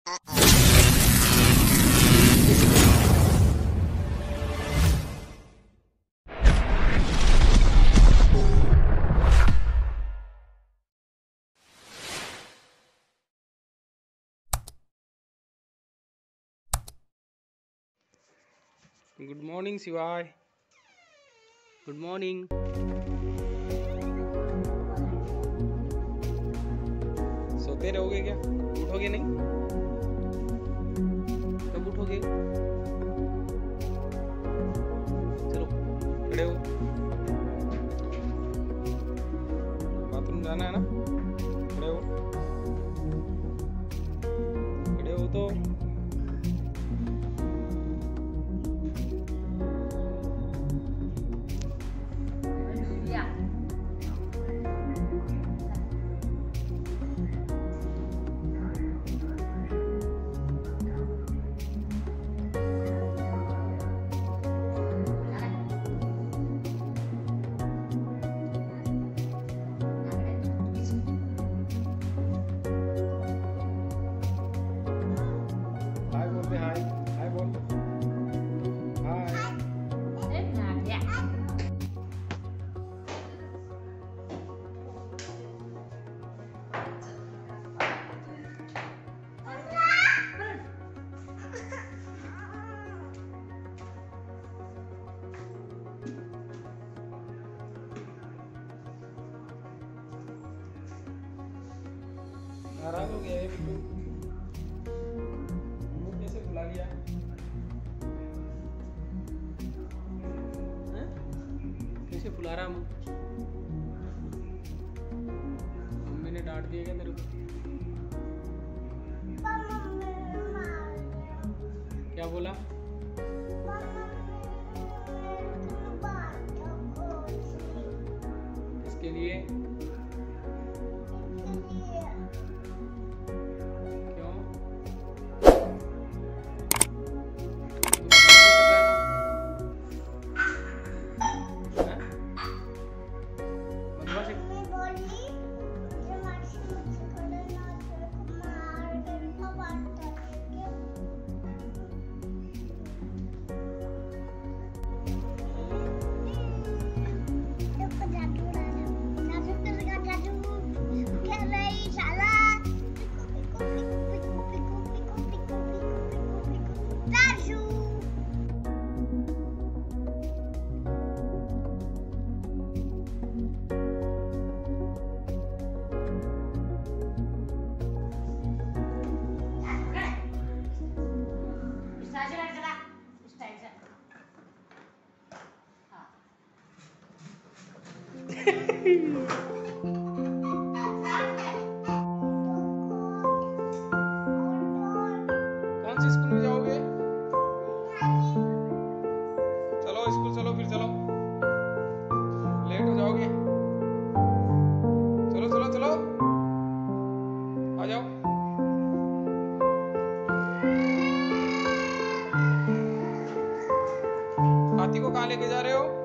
Good morning Shivay. Good morning. सोते रहोगे क्या? उठोगे नहीं? कब उठोगे? चलो खड़े हो, बाथरूम जाना है ना? खड़े हो, खड़े हो तो हाय हाय बोल। हाय। नाराज हो गया है बिल्कुल। कैसे बुला लिया? कैसे बुला रहा हूँ? मम्मी ने डांट दिया क्या तेरे को? क्या बोला? इसके लिए कौन सी स्कूल में जाओगे? चलो स्कूल चलो, फिर चलो, लेट हो जाओगे। चलो चलो चलो, आ जाओ। हाथी को कहाँ लेके जा रहे हो?